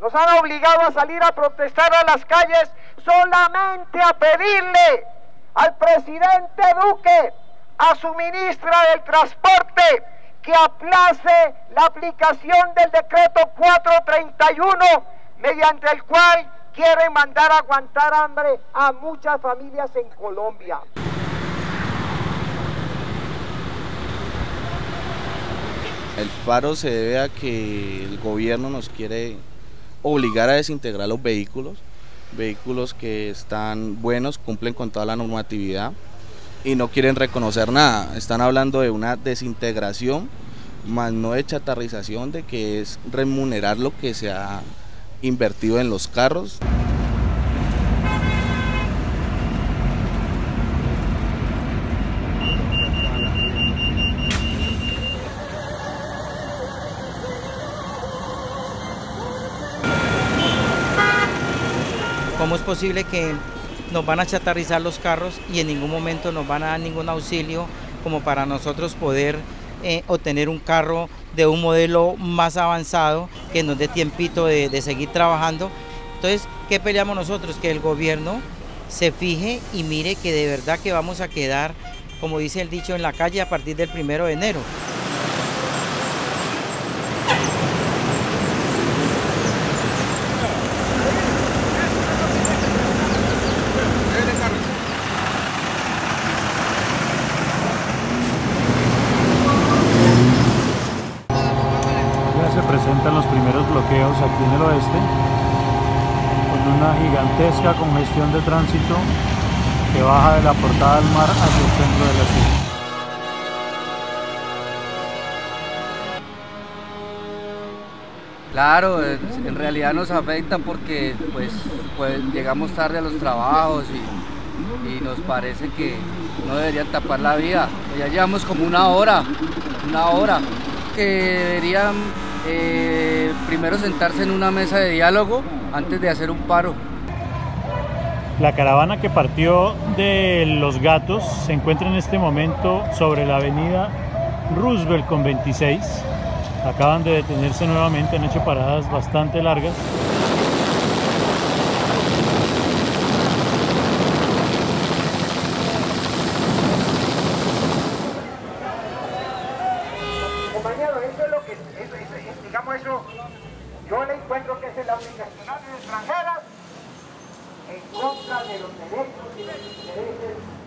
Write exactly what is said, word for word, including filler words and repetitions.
Nos han obligado a salir a protestar a las calles solamente a pedirle al presidente Duque, a su ministra del Transporte, que aplace la aplicación del decreto cuatrocientos treinta y uno, mediante el cual quieren mandar a aguantar hambre a muchas familias en Colombia. El paro se debe a que el gobierno nos quiere obligar a desintegrar los vehículos, vehículos que están buenos, cumplen con toda la normatividad y no quieren reconocer nada. Están hablando de una desintegración, más no de chatarrización, de que es remunerar lo que se ha invertido en los carros. ¿Cómo es posible que nos van a chatarrizar los carros y en ningún momento nos van a dar ningún auxilio como para nosotros poder eh, obtener un carro de un modelo más avanzado que nos dé tiempito de, de seguir trabajando? Entonces, ¿qué peleamos nosotros? Que el gobierno se fije y mire que de verdad que vamos a quedar, como dice el dicho, en la calle a partir del primero de enero. Se presentan los primeros bloqueos aquí en el oeste, con una gigantesca congestión de tránsito que baja de la Portada del Mar hacia el centro de la ciudad. Claro, en realidad nos afectan porque pues, pues llegamos tarde a los trabajos y, y nos parece que no deberían tapar la vía. Ya llevamos como una hora, una hora, que deberían Eh, primero sentarse en una mesa de diálogo antes de hacer un paro. La caravana que partió de Los Gatos se encuentra en este momento sobre la avenida Roosevelt con veintiséis. Acaban de detenerse nuevamente, han hecho paradas bastante largas. Compañero, eso es lo que, eso, eso, eso, digamos eso, yo le encuentro que es la unión extranjeras en contra de los derechos y los intereses